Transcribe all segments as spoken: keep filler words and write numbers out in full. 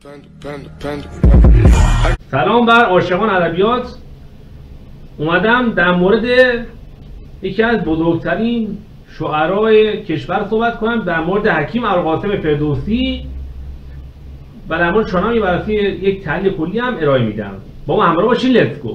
سلام بر عاشقان ادبیات. اومدم در مورد یکی از بزرگترین شعرای کشور صحبت کنم، در مورد حکیم ابوالقاسم فردوسی و در مورد شاهنامه بررسی یک تحلیل کلی هم ارائه میدم. با ما همراه باشین. لیتس گو.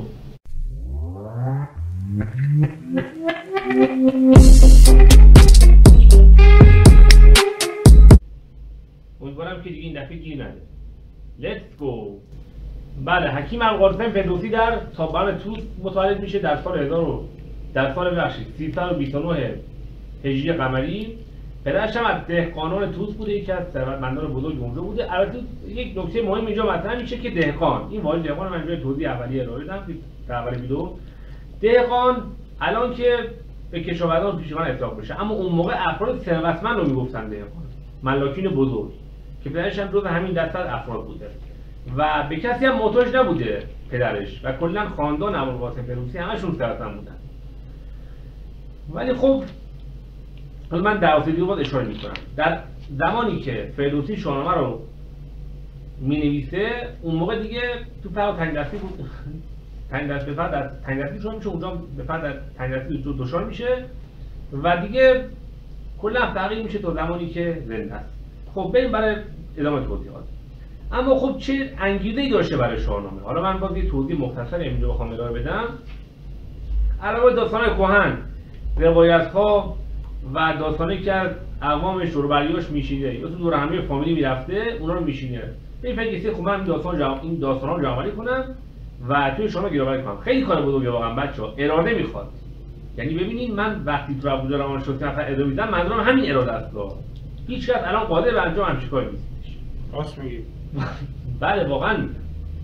امیدوارم که دیگه این دفعه گیر نده. لیتس گو. بله، حکیم ابوالقاسم فردوسی در تابان طوس متولد میشه در سال هزار در سال ببخشید سیصد و بیست و نه هجری قمری. پدرش هم از دهقانان طوس بوده، یکی از ثروتمندان بزرگ اونجا بوده. البته یک نکته مهم اینجا مطرح میشه که دهقان، این واژه دهقان من اینجا توضیح اولیه ارائه دادم در اول ویدیو. دهقان الان که به کشاورزان پیشوان اطلاق بشه، اما اون موقع افراد ثروتمند رو میگفتن دهقان، ملاکین بزرگ، که پدرش هم جز همین دسته از افراد بوده و به کسی هم محتاج نبوده پدرش و کلا خاندان ابوالقاسم فردوسی همشون ثروتمند بودن. ولی خب حالا من در واسه دیگه باید اشاره میکنم، در زمانی که فردوسی شاهنامه رو مینویسه اون موقع دیگه تو فرق تنگ دستی بود، تنگ دست به فرد از تنگ دستی شروع میشه، اونجا به فرد از تنگ دستی دچار میشه و دیگه کلا تغییر میشه تا زمانی که زنده است. خب بریم برای ادامه توضیحات. اما خب چه انگیزه‌ای داشته برای شاهنامه؟ حالا من باز یه توضیح مختصر اینجا بخوام ارائه بدم. علاوه داستان‌های کهن، روایت‌ها و داستانی که از اقوام شوربریاش میشینه یا تو دور همه فامیلی میرفته اونا رو میشینه. این فکر کسی خب من این داستان جمع این داستانا رو جمع‌آوری کنم و توی شاهنامه گیرآوری کنم. خیلی کار بزرگه واقعا بچه‌ها، اراده میخواد. یعنی ببینید من وقتی تو ابوالفضل روانشناسی نفر ادامه میدم منظورم همین اراده است. هیچ کس الان قادر به انجام همچین کاری نیستش. راست میگی. بله واقعا میگم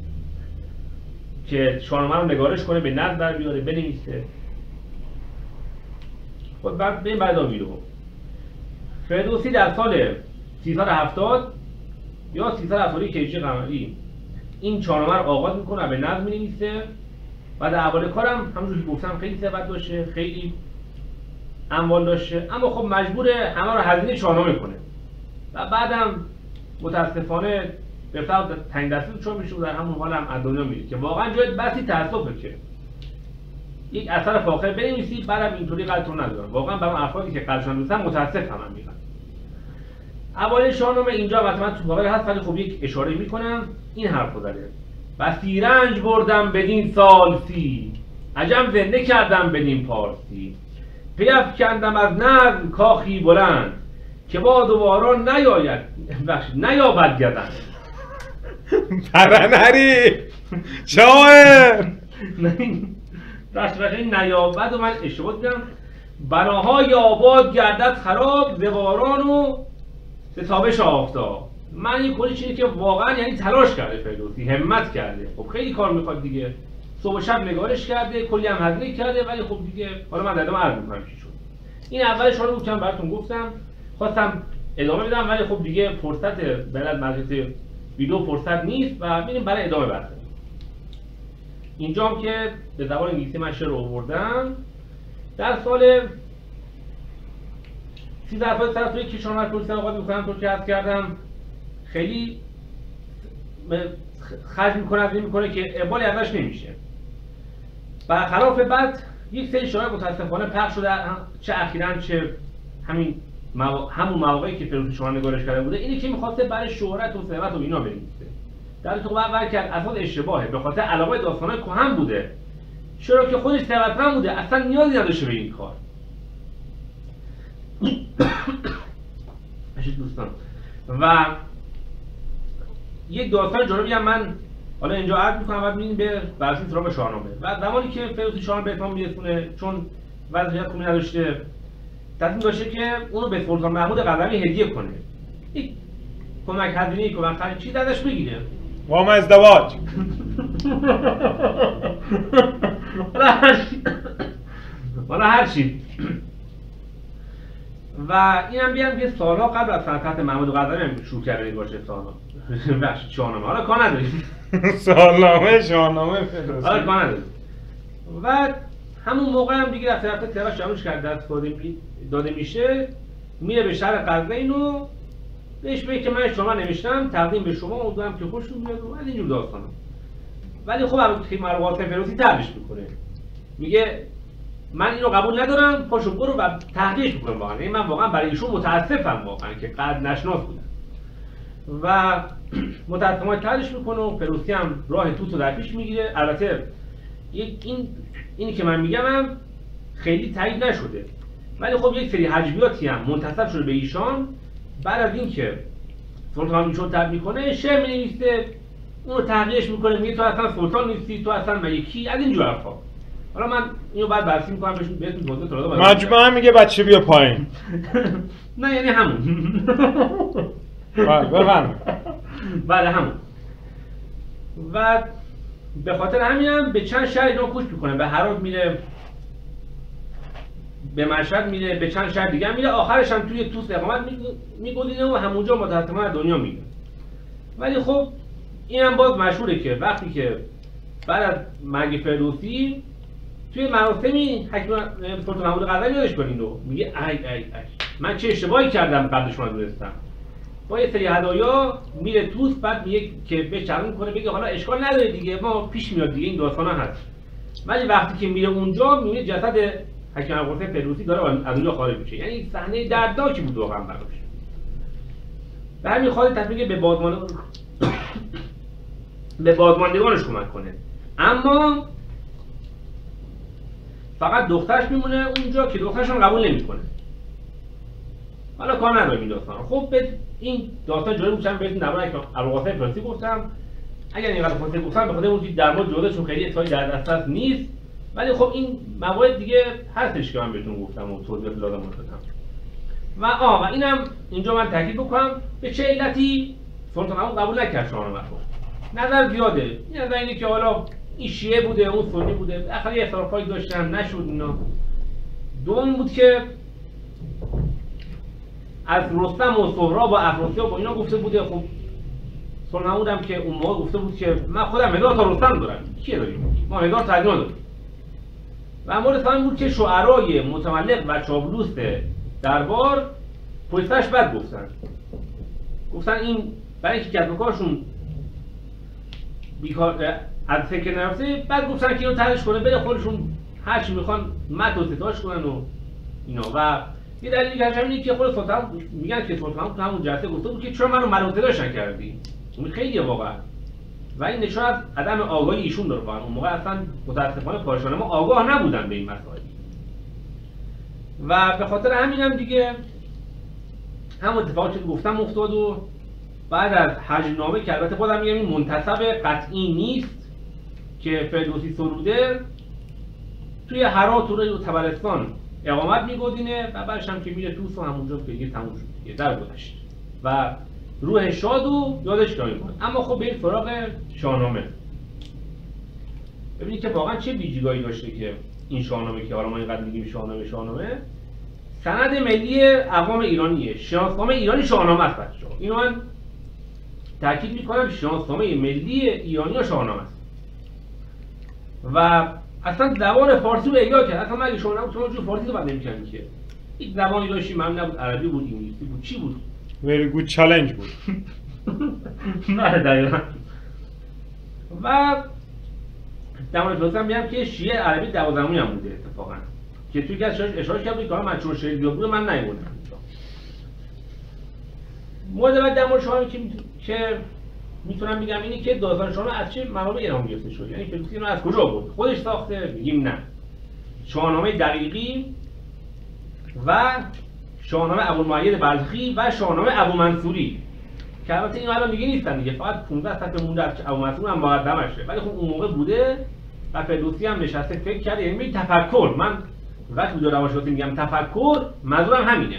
که شاهنامه رو نگارش کنه، به نظم در بیاره، بنویسه. خب بعد بریم بعد ویدیو. فردوسی در سال سیصد و هفتاد یا سیصد و هفتاد و یک هجری قمری این شاهنامه رو آغاز میکنه و به نظم مینویسه و در اول کارم همونجوری که گفتم خیلی ثروت داشته، خیلی اموال داشته، اما خب مجبوره همه رو هزینه شاهنامه کنه و بعدم متاسفانه به فرض تنگ دستی چون میشه در همون حال هم از دنیا میره که واقعا جای بسی تاسفه که یک اثر فاخر بنویسی بعدم اینطوری قلبتون ندارم. واقعا برای افرادی که قلبشون نیستن متاسفم هم میگم. اوایل شاهنامه اینجا مثلا تو واقعا هست، ولی خب یک اشاره میکنم این حرفو زده: بسی رنج بردم بدین سالسی، عجم زنده کردم بدین پارسی، پیفکندم از نظم کاخی بلند، که باد و باران نیاید بخشید نیابد گزند. پرنری شاعر راست راست این نیابد و من اشتباه دیدم. بناهای آباد گردد خراب، ز باران و ز تابش آفتاب. من این کلی چیزی که واقعا یعنی تلاش کرده فردوسی، همت کرده. خب خیلی کار میخواد دیگه، صبح و شب نگارش کرده، کلی هم هزینه کرده، ولی خب دیگه حالا من در ادامه عرض میکنم چی شد. این اولش رو بود که براتون گفتم، خواستم ادامه بدم ولی خب دیگه فرصت بلد مجلس ویدیو فرصت نیست و میریم برای ادامه بحث. اینجا هم که به زبان انگلیسی من شعر رو آوردم. در سال سیصد و هفتاد و یک که شاهنامه رو آغاز می‌کنم، تو که عرض کردم خیلی خرج میکنه از این میکنه که اقبالی ازش نمیشه. برخلاف بعد یک سری شعر متاسفانه پخش شده، چه اخیراً چه همین مو... همون مواقعی که فردوسی شاهنامه نگارش کرده بوده، اینی که می‌خواسته برای شهرت و ثروت و اینا بنویسه. در تو بعد کرد اساس اشتباهه، به خاطر علاقه داستان‌های کهن بوده، چرا که خودش ثروتمند بوده، اصلا نیازی نداشته به این کار. باشید دوستان، و یک داستان جالبی هم من حالا اینجا عرض می‌کنم بعد می‌بینیم به بررسی سراغ شاهنامه. و زمانی که فردوسی شاهنامه به اتمام میرسونه، چون وضعیت خوبی نداشته، تصمیم داشته که اونو به سلطان محمود غزنوی هدیه کنه. یک کمک هزینه‌ای که من خرید چیز ازش بگیره. وام ازدواج. حالا هر چی. و اینم بیام که سالها قبل از سلطنت محمود غزنوی شروع کرده باشه سالها. بخش شاهنامه. حالا کار نداریم. سالنامه شاهنامه فردوسی. حالا کار نداریم. و همون موقع هم دیگه از طرف تلاش جمعش کرده دست داده میشه، میره به شهر قزوین و بهش بگه که من شما نوشتم تقدیم به شما، امیدوارم که خوشتون بیاد و از اینجور داستانا. ولی خب هکیم القاسم فردوسی طرحش میکنه، میگه من اینو قبول ندارم، پاشو برو و تحقیقش میکنم. واقعا یعنی من واقعا برای ایشون متاسفم واقعا که قد نشناس بودم و متاسفانه طرحش میکنه و فردوسی هم راه توسو در پیش میگیره. البته این اینی که من میگم هم خیلی تایید نشده، ولی خب یک سری هجویاتی هم منتسب شده به ایشان. بعد از اینکه سلطان ایشون طرح میکنه، شعر مینویسه، اونو تحقیقش میکنه، میگه تو اصلا سلطان نیستی، تو اصلا ملکی، از این جور حرفا. حالا من اینو بعد بررسی میکنم بهشون بهتون توضیح دادم. مجموعه میگه بچه بیا پایین. نه یعنی همون. بله بفرمایید. بله همون. و به خاطر همینم به چند شهر اینا کوچ میکنه، به هرات میره، به مشهد میره، به چند شهر دیگه میره، آخرش هم توی توس اقامت میگذینه و همونجا متحتما دنیا میره. ولی خب اینم باز مشهوره که وقتی که بعد از مرگ فردوسی توی مراسمی حکیم سلطان محمود غزنوی یادش کنین رو میگه ای ای ای من چه اشتباهی کردم قبل شما دونستم. با یه سری هدایا میره توس، بعد میگه که بهش چرون میکنه، بگه حالا اشکال نداره دیگه، ما پیش میاد دیگه، این داستانا هست. ولی وقتی که میره اونجا میبینه جسد حکیم القاسم فردوسی داره از اونجا خارج میشه. یعنی صحنه دردناکی بود واقعا براش. به همین خاطر تصمیم به بازمان به بازماندگانش کمک کنه، اما فقط دخترش میمونه اونجا که دخترش هم قبول نمیکنه. حالا کار نداریم این داستان. خب به این داستان جوری میشم بهتون در مورد القاسم فردوسی گفتم. اگر اینقدر فاصله گفتم به خاطر اون چیز در مورد جداشون خیلی اطلاعی در دسترس نیست، ولی خب این موارد دیگه هستش که من بهتون گفتم و توضیحات لازم دادم. و آ و اینم اینجا من تاکید بکنم به چه علتی سلطان محمود قبول نکرد شاهنامه رو. نظر زیاده. این نظر اینه که حالا این شیعه بوده، اون سنی بوده، آخر یه اختلافایی داشتن، نشد اینا. دوم بود که از رستم و سهراب و افراسیاب و اینا گفته بوده. خب سلطان محمود هم که اون موقع گفته بود که من خودم هزار تا رستم دارم، کیه داریم؟ ما هزار تا اینا داریم. و مورد ثانی بود که شعرای متملق و چابلوس دربار پشتش بد گفتن. گفتن این برای اینکه کسب و کارشون بیکار از فکر نرفته، بعد گفتن که اینو طرحش کنه بره خودشون هر چی میخوان مد و ستاش کنن و اینا. و یه دلیل دیگه همینه که خود سلطان میگن که سلطان تو همون جلسه گفته بود که چرا منو مد و ستاش نکردی؟ اون خیلیه واقعا. و این نشون از عدم آگاهی ایشون داره. واقعا اون موقع اصلا متاسفانه پادشاهان ما آگاه نبودن به این مسائل. و به خاطر همینم دیگه همون اتفاقی که گفتم افتاد و بعد از هجرنامه که البته خودم میگم این منتسب قطعی نیست که فردوسی سروده، توی هرات و طبرستان اقامت میگزینه و بعدش هم که میره توس و همونجا دیگه تموم شد دیگه در گذشت و روح شاد و یادش جای میکنه. اما خب بریم سراغ شاهنامه. ببینید که واقعا چه ویژگی‌هایی داشته که این شاهنامه که حالا ما اینقدر میگیم شاهنامه شاهنامه سند ملی اقوام ایرانیه. شناسنامه ایرانی شاهنامه است بچه‌ها. اینو من تاکید میکنم، شناسنامه ملی ایرانی شاهنامه است. و اصلا زبان فارسی رو احیا کرد. اصلا اگه شاهنامه شما جو فارسی رو بلد نمی‌کنید که. یک زبانی داشتیم، من نبود عربی بود، انگلیسی بود، چی بود؟ Very good challenge بود. نه دقیقاً. و در مورد فارسی هم میگم که شیعه عربی دوازدهمی هم بوده اتفاقاً. که توی که از اشاره کردم که من چون شعر بیاد من نیوردم. مورد بعد در مورد شاهنامه که که میتونم بگم اینه که داستان شاهنامه از چه منابع الهام گرفته شد. یعنی فردوسی اینو از کجا آورد؟ خودش ساخته؟ میگیم نه. شاهنامه دقیقی و شاهنامه ابوالمعید بلخی و شاهنامه ابومنصوری که البته اینا الان دیگه نیستن دیگه، فقط پانزده صفحه مونده از ابومنصور هم مقدمشه. ولی خب اون موقع بوده و فردوسی هم نشسته فکر کرده. یعنی تفکر، من وقتی بود روانشناسی میگم تفکر منظورم همینه.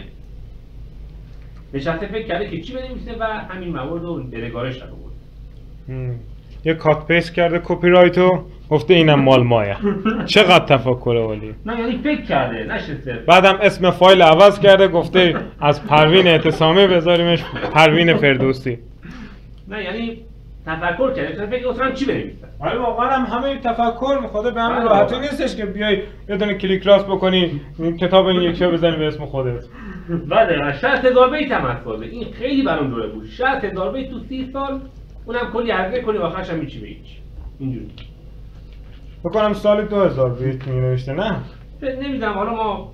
نشسته فکر کرده که چی بنویسه و همین موارد رو به نگارش در آورد. یه کات پیست کرده کپی رایتو گفته اینم مال مایه. چقدر تفکر عالی. نه یعنی فکر کرده، نشسته. بعدم اسم فایل عوض کرده گفته از پروین اعتصامی بذاریمش پروین فردوسی. نه یعنی تفکر کرده، فکر اصلا چی بنویسه. ولی واقعا هم همه تفکر میخواد، به همین راحتی نیستش که بیای یه دونه کلیک راست بکنی کتاب این یکی رو بزنی به اسم خودت. بله شصت هزار بیت هم هست بازه. این خیلی برام جالب بود. شصت هزار بیت تو سی سال، اونم کلی هزینه کنی آخرش هم هیچی به هیچ. اینجوری. بکنم سال دو هزار بیت می نوشته نه؟ نمیدونم حالا ما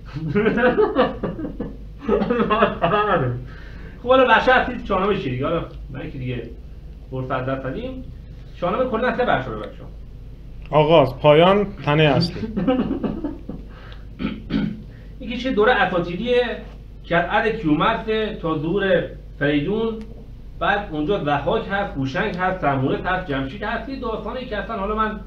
خب حالا بخش اصلی شاهنامه چیه دیگه؟ حالا من که دیگه فرصت دست دادیم شاهنامه کلا سه بخش داره بچه‌ها. آغاز، پایان، تنه اصلی. یکی چه دوره اساطیریه که از عهد کیومرث تا ظهور فریدون، بعد اونجا ضحاک هست، هوشنگ هست، سرمورد هست، جمشید هست. یه داستانی که اصلا حالا من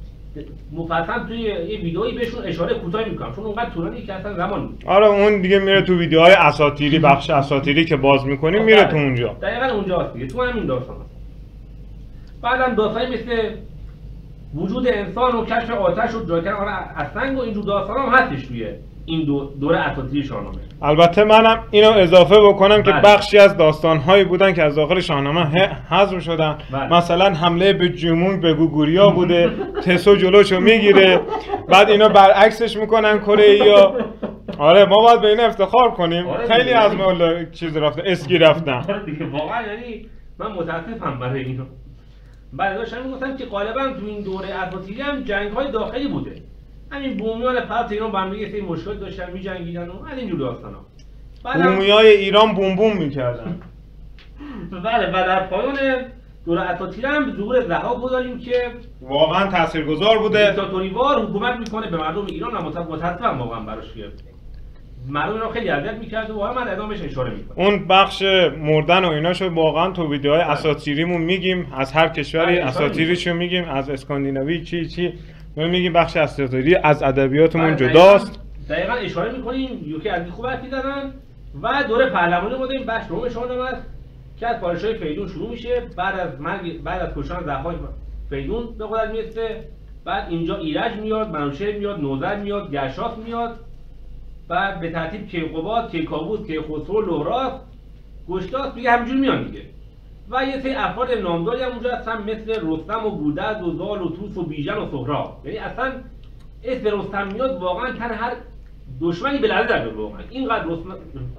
مفصل توی یه ویدئویی بهشون اشاره کوتاهی میکنم چون اونقدر طولانی که اصلا زمان نیست. آره اون دیگه میره تو ویدیوهای اساطیری، بخش اساطیری که باز میکنیم میره تو اونجا. دقیقاً اونجاست دیگه، تو همین داستان هست. بعدم داستانی مثل وجود انسان و کشف آتش و جای کنار از سنگ و اینجور داستان هم هستش توی این دو دوره اساطیری شاهنامه. البته منم اینو اضافه بکنم که بله. بخشی از داستان‌هایی بودن که از داخل شاهنامه حذف شدن. بله. مثلا حمله به جمونگ به گوگوریا بوده، تسو جلوشو میگیره، بعد اینا برعکسش میکنن کره‌ای‌ها. آره ما باید به این افتخار کنیم. آره خیلی دیگه. از مولا چیز رفتن، اسکی رفتن. آره دیگه واقعا یعنی من متاسفم برای اینو. بله داشتم میگفتم که غالبا تو این دوره اساطیری هم جنگ‌های داخلی بوده. همین بومیان پرت ایران با هم دیگه سری مشکل داشتن می‌جنگیدن و از اینجور داستانا. بومیای ایران بوم بوم می‌کردن. بله و در پایان دوره اساطیری هم ظهور ضحاک رو داریم که واقعا تاثیرگذار بوده. دیکتاتوری‌وار حکومت میکنه به مردم ایران و متاسفم واقعا براش که مردم ایران خیلی اذیت می‌کرد و واقعا من ادامهش اشاره می‌کنم. اون بخش مردن و ایناشو واقعا تو ویدیوهای اساطیریمون میگیم، از هر کشوری اساطیریشو میگیم، از اسکاندیناوی چی چی میگیم. بخش اساطیری از ادبیاتمون جداست. دقیقاً اشاره می‌کنیم یوکی از خوب حرفی زدن و دوره پهلوانی ما داریم بخش روم شاهنامه است که از پادشاهی فریدون شروع میشه. بعد از مرگ بعد از کشتن ضحاک فریدون به قدرت میرسه. بعد اینجا ایرج میاد، منوچهر میاد، نوذر میاد، گرشاسپ میاد. بعد به ترتیب کیقوباد، کیکاووس، کیخسرو، لهراد، گشتاسپ دیگه همینجوری میان دیگه. و یه سری افراد نامداری هم اونجا هستن مثل رستم و گودرز و زال و طوس و بیژن و سهراب. یعنی اصلا اسم رستم میاد واقعا تن هر دشمنی به لرزه در واقعا. اینقدر رستم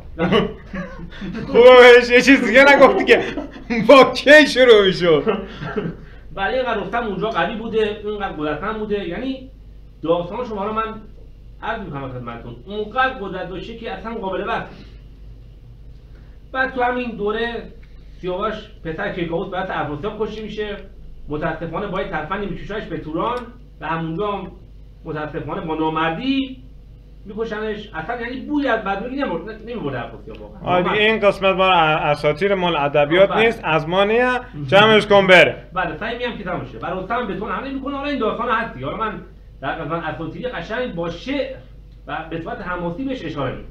خوبش یه چیز دیگه نگفتی که با کی شروع میشد. بله اینقدر رستم اونجا قوی بوده، اینقدر قدرتمند بوده. یعنی داستان شما رو من عرض میکنم خدمتتون اونقدر قدرت داشته که اصلا قابل بحث. بعد تو همین دوره سیاوش پسر کیکاووس برات افراسیاب کشته میشه. متاسفانه با یک ترفندی میکشونش به توران و همونجا هم متاسفانه با نامردی میکشنش. اصلا یعنی بوی از بدبختی نمیبرده افراسیاب واقعا. آره دیگه این قسمت مال اساطیر مال ادبیات نیست، از مانیه جمعش کن بره. بله سعی میام که تموم شه. برای رستم بتون حمله میکنه. حالا این داستان هستی. حالا من در قسمت اساطیری قشنگ با شعر و به صورت حماسی بهش اشاره میکنم.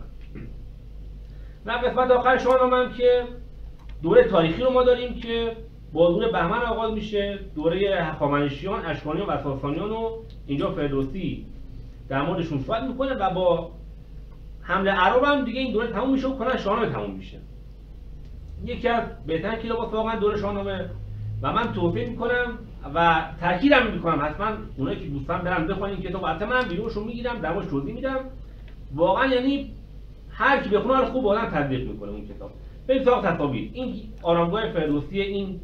و قسمت آخر شاهنامه هم که دوره تاریخی رو ما داریم که با دوره بهمن آغاز میشه. دوره هخامنشیان، اشکانیان و ساسانیان و اینجا فردوسی در موردشون صحبت میکنه و با حمله عرب هم دیگه این دوره تموم میشه و کلا شاهنامه تموم میشه. یکی از بهترین کتاب‌ها واقعا دوره شاهنامه و من توصیه میکنم و تاکیدم میکنم حتما اونایی که دوستان برن بخونن این کتاب. البته منم ویدیوشو میگیرم درماش توضیح میدم. واقعا یعنی هر کی بخونه خوب آدم تطبیق میکنه اون کتاب. بریم سراغ تصاویر. این آرامگاه فردوسی، این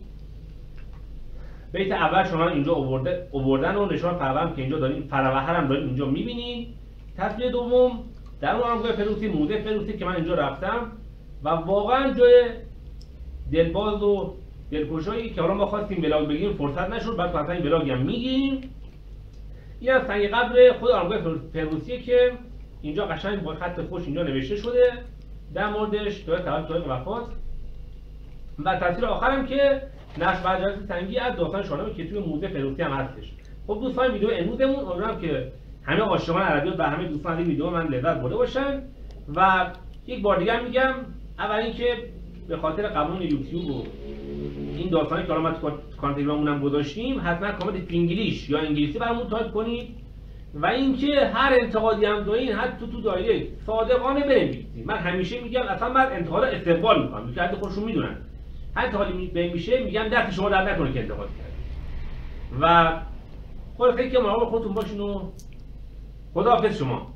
بیت اول شما اینجا آورده آوردن و نشان فروهم که اینجا داریم، فروهر هم داریم اینجا میبینید. تصویر دوم در اون آرامگاه فردوسی، موزه فردوسی که من اینجا رفتم و واقعا جای دلباز و دلکشایی که حالا ما خواستیم ولاگ بگیریم فرصت نشد، بعد مثلا این ولاگ هم میگیریم. این از سنگ قبر خود آرامگاه فردوسیه که اینجا قشنگ با خط خوش اینجا نوشته شده در موردش تا تولد تاریخ وفات. و تصویر آخرم که نقش برجسته سنگی از داستان شاهنامه که توی موزه فردوسی هم هستش. خب دوستان ویدیو امروزمون امیدوارم که همه عاشقان ادبیات و همه دوستان از این ویدیو من لذت برده باشن. و یک بار دیگه میگم اول اینکه به خاطر قانون یوتیوب و این داستانی که حالا ما تو کانال تلگراممون گذاشتیم حتما کامنت انگلیش یا انگلیسی برامون تایپ کنید. و اینکه هر انتقادی هم دارین حتی تو تو دایرکت صادقانه بنویسید. من همیشه میگم اصلا من انتقاد استقبال میکنم که حتی خودشون میدونن. هر انتقادی بهم میشه میگم دست شما درد نکنه که انتقاد کردید. و خلاصه که مراقب خودتون باشین و خداحافظ شما.